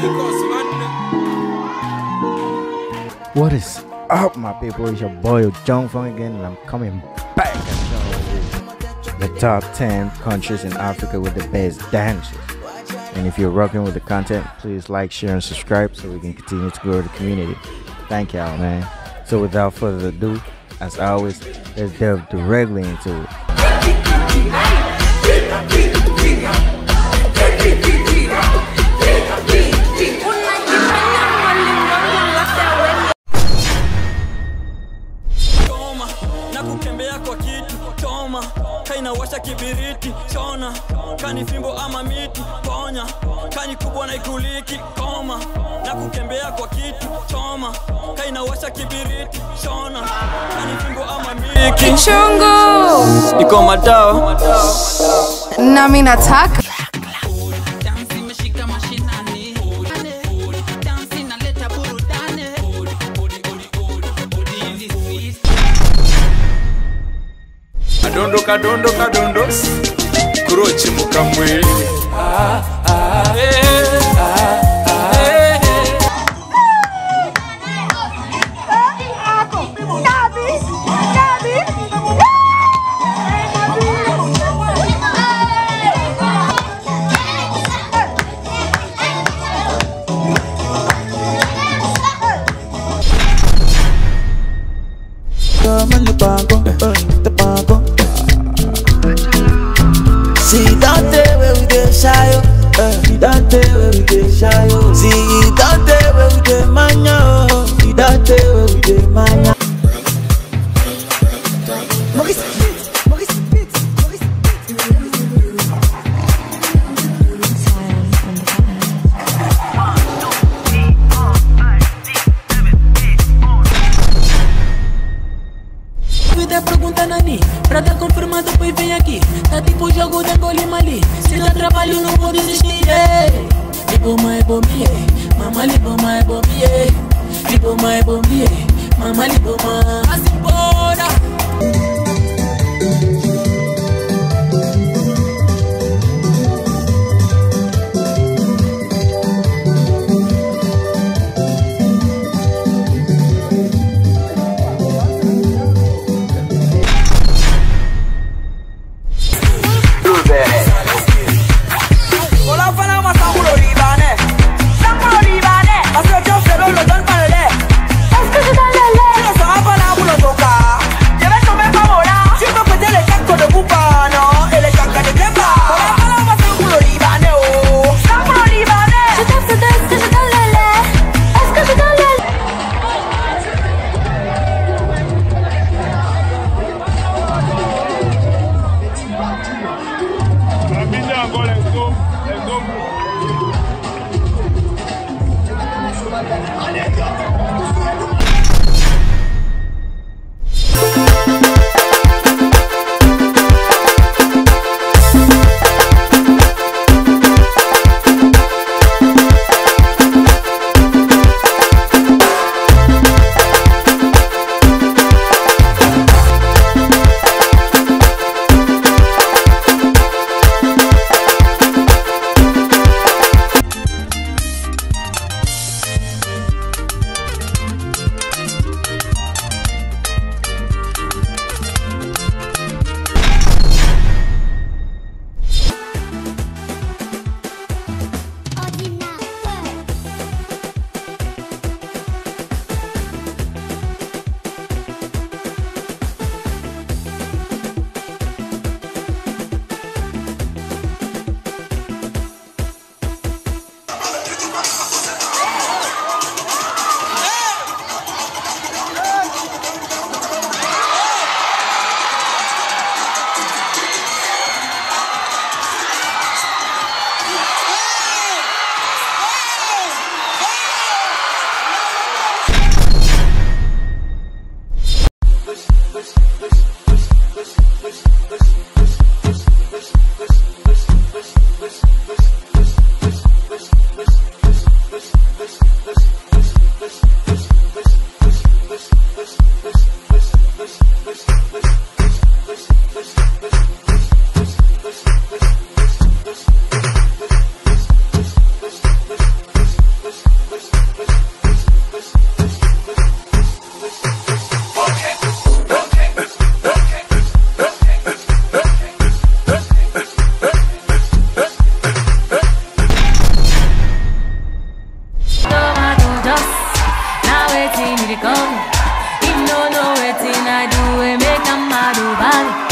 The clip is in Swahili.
What is up, my people? It's your boy John Fong again, and I'm coming back at the top 10 countries in Africa with the best dances. And if you're rocking with the content, please like, share, and subscribe so we can continue to grow the community. Thank y'all, man. So without further ado, as always, let's delve directly into it. Washa kibiriti, chona kani fimbo ama miti, ponya kani kubwa na ikuliki, koma na kukembea kwa kitu, choma kaina washa kibiriti, chona kani fimbo ama miti, Kichungu iko madawa na mimi nataka Kadondo kurochi mukamwili See that day where we dey shy, that day where we dey shy, see that day where we dey mania, that day where we dey mania. Pra tá confirmado, pois vem aqui. Tá tipo jogo de Angola e Mali. Se dá trabalho, não vou desistir. Liboma é bombie, mama liboma é bombie. Liboma é bombie, mama liboma. Assim bora. the call. He no know wetin I do, we make a mad over.